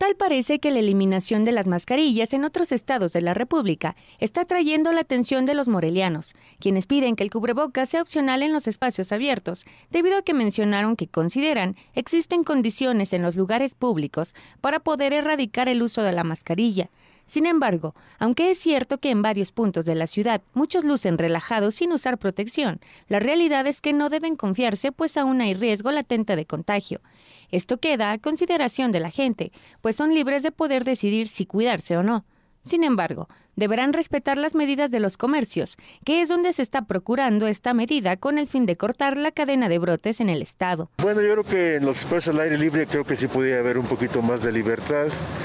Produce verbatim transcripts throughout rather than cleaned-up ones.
Tal parece que la eliminación de las mascarillas en otros estados de la República está atrayendo la atención de los morelianos, quienes piden que el cubrebocas sea opcional en los espacios abiertos, debido a que mencionaron que consideran existen condiciones en los lugares públicos para poder erradicar el uso de la mascarilla. Sin embargo, aunque es cierto que en varios puntos de la ciudad muchos lucen relajados sin usar protección, la realidad es que no deben confiarse, pues aún hay riesgo latente de contagio. Esto queda a consideración de la gente, pues son libres de poder decidir si cuidarse o no. Sin embargo, deberán respetar las medidas de los comercios, que es donde se está procurando esta medida con el fin de cortar la cadena de brotes en el estado. Bueno, yo creo que en los espacios al aire libre creo que sí podría haber un poquito más de libertad.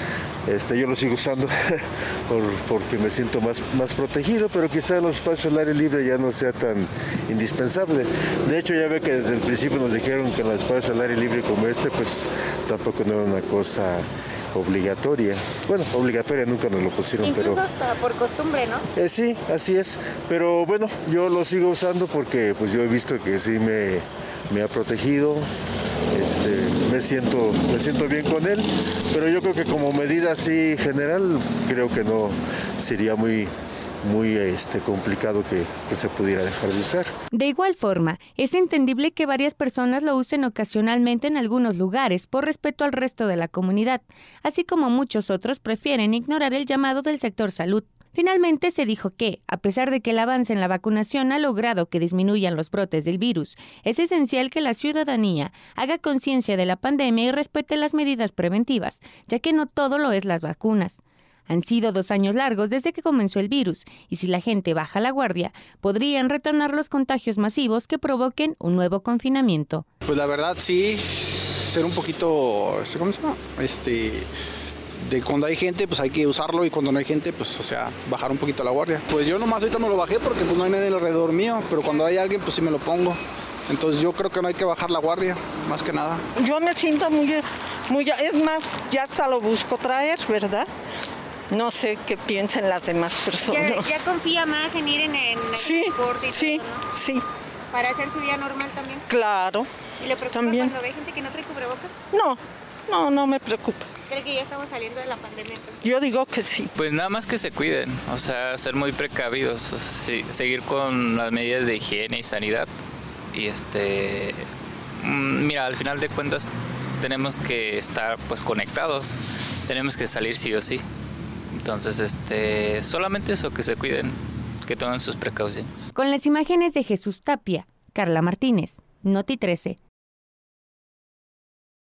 Este, yo lo sigo usando por, porque me siento más, más protegido, pero quizá los espacios al aire libre ya no sea tan indispensable. De hecho, ya ve que desde el principio nos dijeron que en los espacios al aire libre como este, pues tampoco no era una cosa obligatoria. Bueno, obligatoria nunca nos lo pusieron, incluso pero... hasta por costumbre, ¿no? Eh, sí, así es. Pero bueno, yo lo sigo usando porque pues yo he visto que sí me, me ha protegido. Este, me siento, me siento bien con él, pero yo creo que como medida así general, creo que no sería muy, muy este, complicado que, que se pudiera dejar de usar. De igual forma, es entendible que varias personas lo usen ocasionalmente en algunos lugares por respeto al resto de la comunidad, así como muchos otros prefieren ignorar el llamado del sector salud. Finalmente se dijo que, a pesar de que el avance en la vacunación ha logrado que disminuyan los brotes del virus, es esencial que la ciudadanía haga conciencia de la pandemia y respete las medidas preventivas, ya que no todo lo es las vacunas. Han sido dos años largos desde que comenzó el virus, y si la gente baja la guardia, podrían retornar los contagios masivos que provoquen un nuevo confinamiento. Pues la verdad sí, ser un poquito, ¿cómo se llama? Este... de cuando hay gente, pues hay que usarlo, y cuando no hay gente, pues, o sea, bajar un poquito la guardia. Pues yo nomás ahorita no lo bajé porque pues no hay nadie alrededor mío, pero cuando hay alguien, pues sí me lo pongo. Entonces yo creo que no hay que bajar la guardia, más que nada. Yo me siento muy, muy, es más, ya hasta lo busco traer, ¿verdad? No sé qué piensan las demás personas. ¿Ya, ya confía más en ir en, en el sí, transporte y sí, todo, ¿no? sí. Para hacer su día normal también. Claro. ¿Y le preocupa también. cuando ve gente que no trae cubrebocas? No, no, no me preocupa. ¿Cree que ya estamos saliendo de la pandemia entonces? Yo digo que sí. Pues nada más que se cuiden, o sea, ser muy precavidos, o sea, sí, seguir con las medidas de higiene y sanidad. Y este, mira, al final de cuentas tenemos que estar pues conectados, tenemos que salir sí o sí. Entonces, este, solamente eso, que se cuiden, que tomen sus precauciones. Con las imágenes de Jesús Tapia, Carla Martínez, Noti trece.